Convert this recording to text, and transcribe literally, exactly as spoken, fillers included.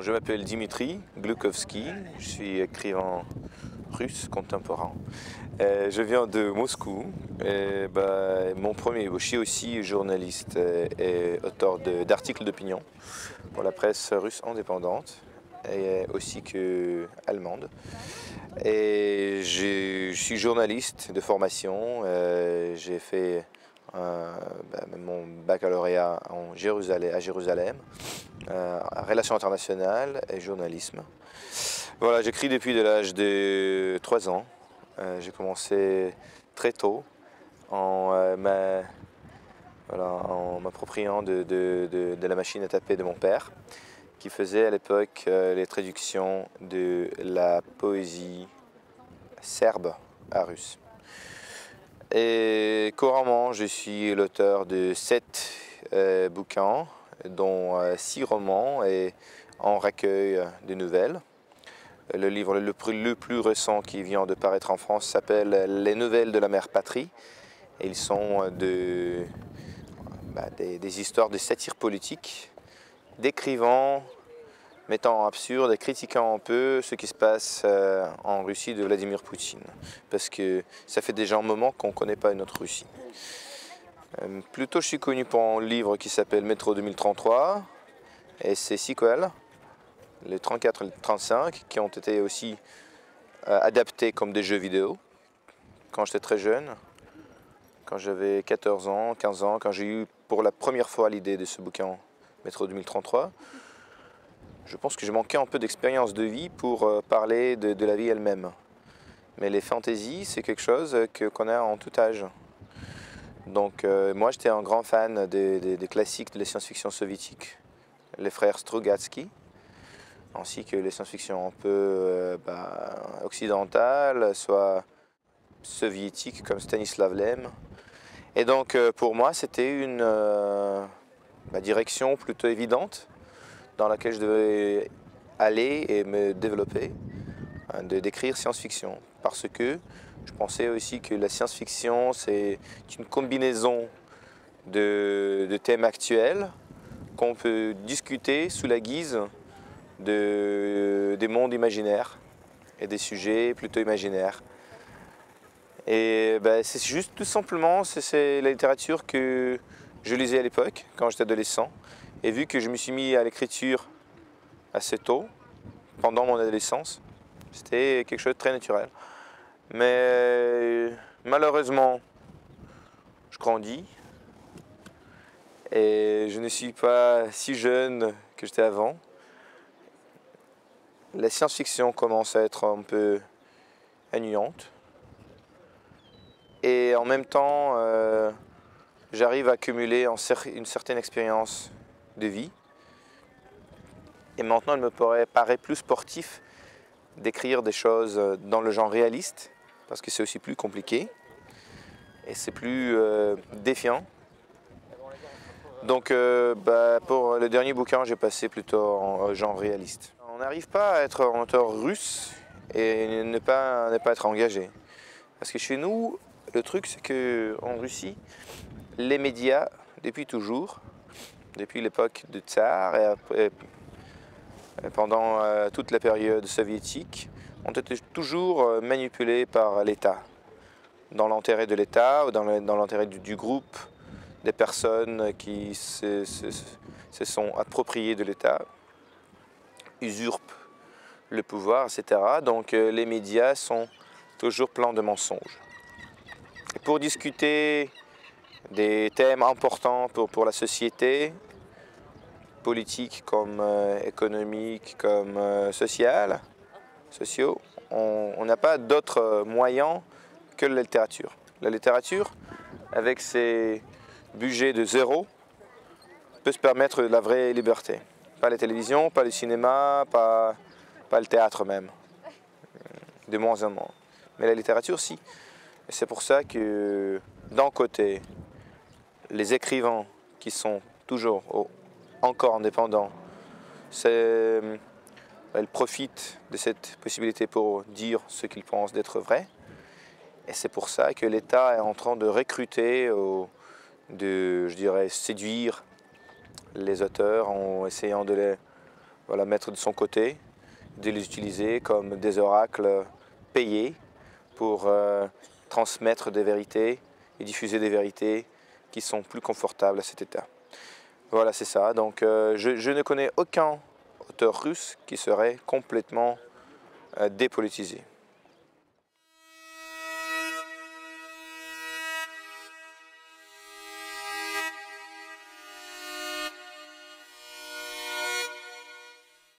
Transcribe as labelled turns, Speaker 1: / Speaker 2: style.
Speaker 1: je m'appelle Dimitri Glukovski, je suis écrivain russe contemporain. Euh, je viens de Moscou. Et, bah, mon premier, je suis aussi journaliste et auteur d'articles d'opinion pour la presse russe indépendante et aussi que allemande. Et je suis journaliste de formation. Euh, j'ai fait euh, bah, mon baccalauréat en Jérusalem, à Jérusalem, euh, relations internationales et journalisme. Voilà, j'écris depuis l'âge de trois ans. Euh, j'ai commencé très tôt en euh, ma, voilà, en m'appropriant de, de, de, de la machine à taper de mon père, qui faisait à l'époque euh, les traductions de la poésie serbe à russe. Et couramment, je suis l'auteur de sept euh, bouquins, dont euh, six romans et un recueil de nouvelles. Le livre le plus, le plus récent qui vient de paraître en France s'appelle « Les nouvelles de la mère patrie ». Et ils sont de, bah, des, des histoires de satire politique, décrivant, mettant en absurde et critiquant un peu ce qui se passe euh, en Russie de Vladimir Poutine. Parce que ça fait déjà un moment qu'on ne connaît pas notre Russie. Euh, plutôt, je suis connu pour un livre qui s'appelle Métro deux mille trente-trois et ses sequels, les trente-quatre et les trente-cinq, qui ont été aussi euh, adaptés comme des jeux vidéo quand j'étais très jeune, quand j'avais quatorze ans, quinze ans, quand j'ai eu pour la première fois l'idée de ce bouquin Métro deux mille trente-trois. Je pense que je manquais un peu d'expérience de vie pour euh, parler de, de la vie elle-même. Mais les fantaisies, c'est quelque chose qu'on a en tout âge. Donc euh, moi, j'étais un grand fan des, des, des classiques de la science-fiction soviétique, les frères Strugatsky, ainsi que les science-fiction un peu euh, bah, occidentales, soit soviétiques comme Stanislav Lem. Et donc euh, pour moi, c'était une euh, bah, direction plutôt évidente dans laquelle je devais aller et me développer, hein, de d'écrire science-fiction. Parce que je pensais aussi que la science-fiction, c'est une combinaison de, de thèmes actuels qu'on peut discuter sous la guise de, des mondes imaginaires et des sujets plutôt imaginaires. Et ben, c'est juste tout simplement, c'est la littérature que je lisais à l'époque, quand j'étais adolescent. Et vu que je me suis mis à l'écriture assez tôt, pendant mon adolescence, c'était quelque chose de très naturel. Mais malheureusement, je grandis et je ne suis pas si jeune que j'étais avant. La science-fiction commence à être un peu ennuyante. Et en même temps, euh, j'arrive à accumuler une certaine expérience de vie. Et maintenant, il me paraît, paraît plus sportif d'écrire des choses dans le genre réaliste, parce que c'est aussi plus compliqué et c'est plus euh, défiant. Donc euh, bah, pour le dernier bouquin, j'ai passé plutôt en genre réaliste. On n'arrive pas à être un auteur russe et ne pas, ne pas être engagé. Parce que chez nous, le truc c'est qu'en Russie, les médias, depuis toujours, depuis l'époque du tsar et, après, et pendant euh, toute la période soviétique, ont été toujours manipulés par l'État, dans l'intérêt de l'État ou dans l'intérêt du, du groupe des personnes qui se, se, se sont appropriées de l'État, usurpent le pouvoir, et cetera. Donc euh, les médias sont toujours pleins de mensonges. Et pour discuter des thèmes importants pour, pour la société, politique comme euh, économique, comme euh, sociale, sociaux, on n'a pas d'autres moyens que la littérature. La littérature, avec ses budgets de zéro, peut se permettre la vraie liberté. Pas la télévision, pas le cinéma, pas, pas le théâtre même, de moins en moins. Mais la littérature, si. Et c'est pour ça que, d'un côté, les écrivains qui sont toujours oh, encore indépendants, c'est elle profite de cette possibilité pour dire ce qu'ils pensent d'être vrai. Et c'est pour ça que l'État est en train de recruter, de, je dirais, séduire les auteurs en essayant de les voilà, mettre de son côté, de les utiliser comme des oracles payés pour euh, transmettre des vérités et diffuser des vérités qui sont plus confortables à cet état. Voilà, c'est ça. Donc euh, je, je ne connais aucun auteur russe qui serait complètement euh, dépolitisé.